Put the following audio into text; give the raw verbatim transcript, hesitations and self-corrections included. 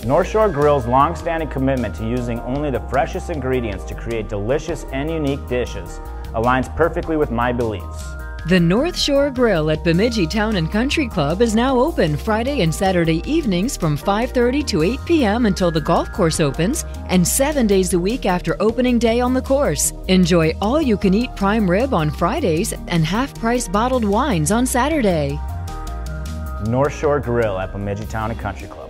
North Shore Grill's long-standing commitment to using only the freshest ingredients to create delicious and unique dishes aligns perfectly with my beliefs. The North Shore Grill at Bemidji Town and Country Club is now open Friday and Saturday evenings from five thirty to eight p m until the golf course opens, and seven days a week after opening day on the course. Enjoy all-you-can-eat prime rib on Fridays and half-price bottled wines on Saturday. North Shore Grill at Bemidji Town and Country Club.